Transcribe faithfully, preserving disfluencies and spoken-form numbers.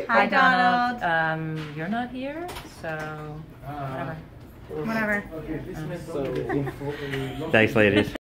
Hi, Donald. Um, you're not here, so whatever. Whatever. Thanks, ladies.